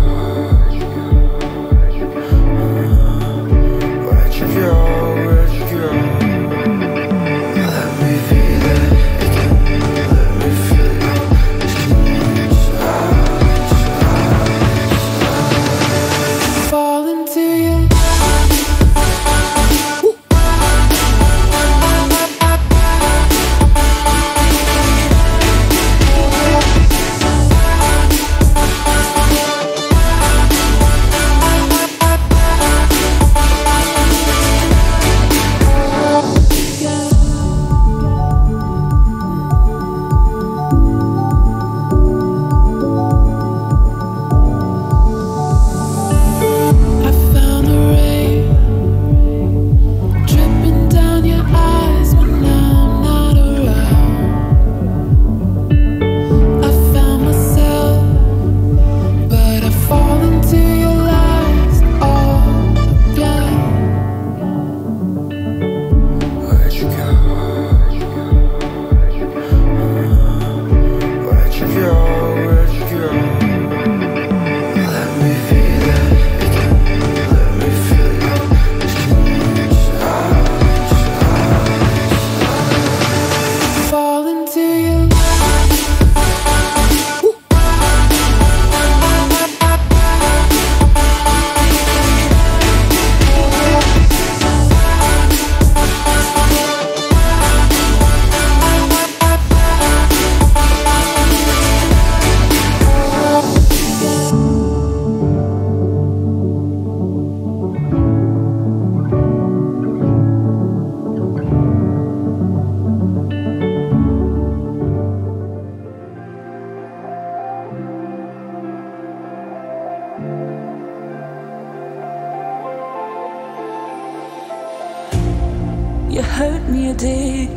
You hurt me, you did,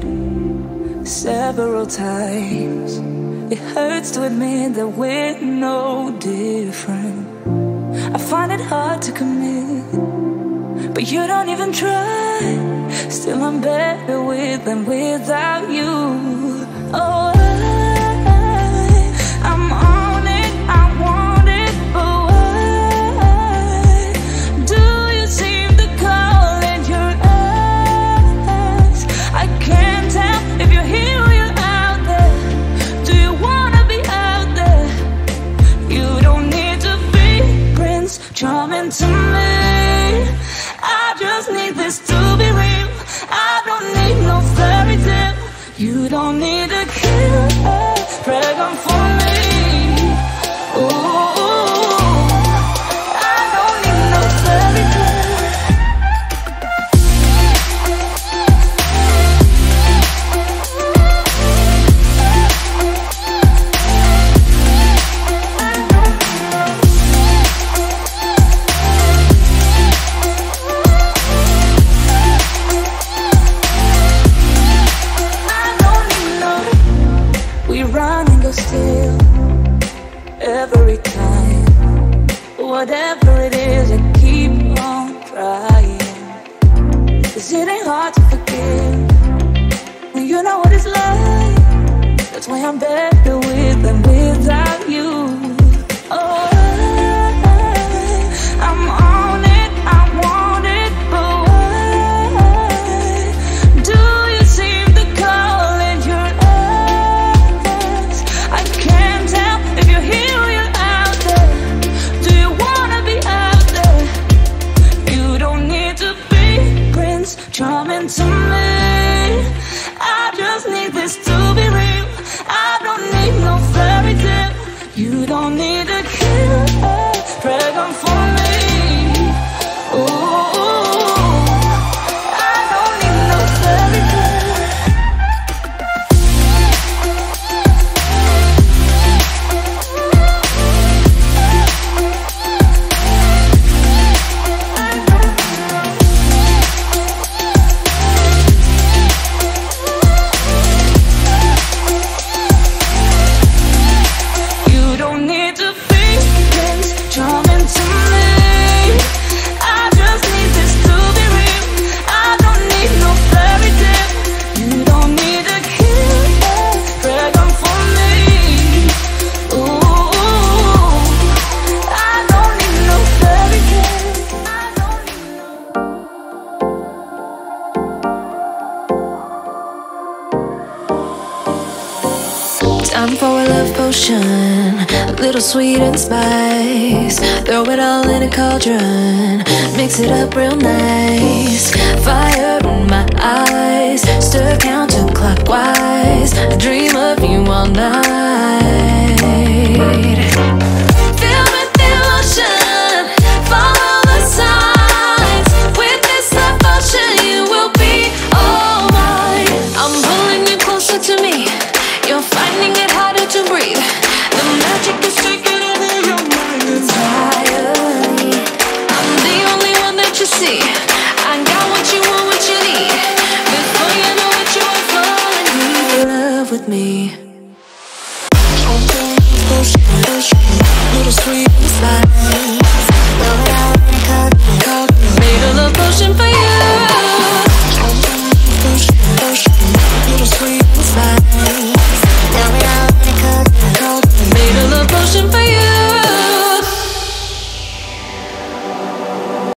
several times. It hurts to admit that we're no different. I find it hard to commit, but you don't even try. Still I'm better with than without you. Oh, I'm on it, I want it, but why do you seem to call in your eyes? I can't tell if you're here or you're out there. Do you wanna be out there? You don't need to be Prince Charming to me. I just need this to be real. I don't need no fairy tale. You don't need a kill a dragon for me. Ooh, I don't need no fairy tale. Still, every time, whatever it is, I keep on trying. 'Cause it ain't hard to forgive when you know what it's like. That's why I'm better with than without you. Oh, I'm on it, I want it, but why do you seem to call in your eyes? I can't tell if you're here or you're out there. Do you wanna be out there? You don't need to be Prince Charming to me. I just need this to be real. I don't need no fairy tale. You don't potion, a little sweet and spice. Throw it all in a cauldron, mix it up real nice. Fire in my eyes, stir counterclockwise. I dream of you all night.